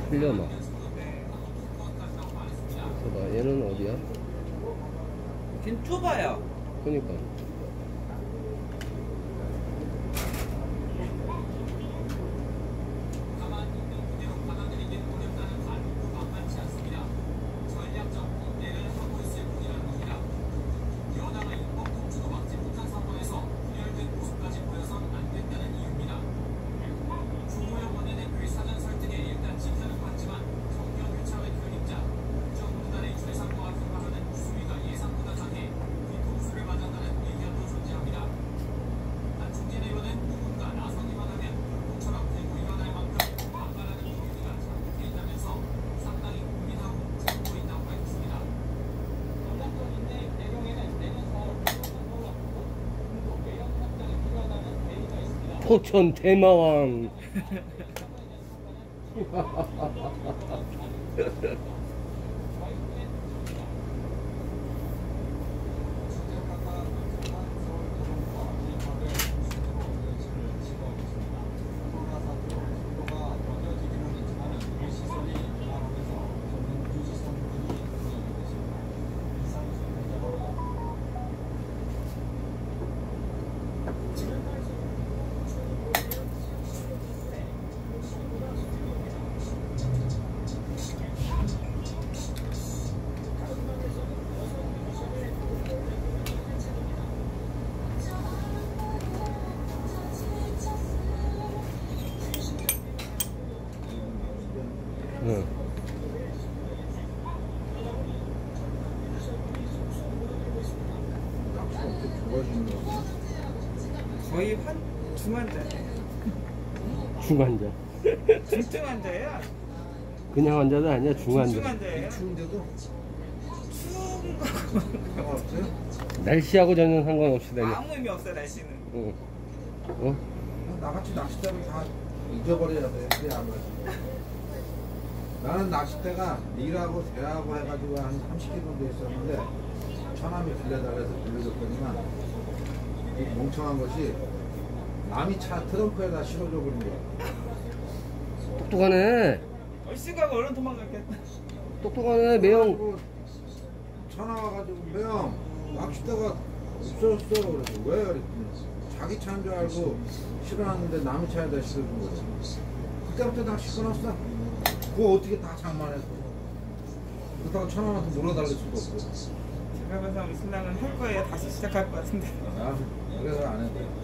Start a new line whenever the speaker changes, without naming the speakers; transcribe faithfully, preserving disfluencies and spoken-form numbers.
틀려 막. 봐봐, 얘는 어디야?
걔는 좁아요.
그니까. 포천 대마왕. 응.
거의 환 중환자예요.
중환자.
중증 환자예요.
그냥 환자도 아니야, 중환자.
중증 환자예요.
추운데도
추운 거
상관없어요?
날씨하고 전혀 상관없이 다녀.
아무 의미 없어요 날씨는.
응. 어?
나같이 낚싯대를 다 잊어버려야 돼. 그래 안 가지. 나는 낚싯대가 일하고 대하고 해가지고 한 삼십 개 정도 있었는데 처남이 빌려달라 해서 빌려줬더니만 이 멍청한 것이 남이 차 트렁크에다 실어줘 버린 거야.
똑똑하네.
얼씨가고 얼른 도망갔겠다.
똑똑하네, 매형.
그래가지고 전화 와가지고 매형 낚싯대가 없어졌어. 그래서 왜? 그랬더니 자기 차인 줄 알고 실어놨는데 남의 차에다 실어준 거지. 그때부터 낚시 끊었어. 그거 어떻게 다 장만했어. 그렇다고 천원한테 물어달릴 수도 없고.
제가 봐서 우리 신랑은 할 거예요. 다시 시작할 것 같은데.
아, 그래서 안 했대.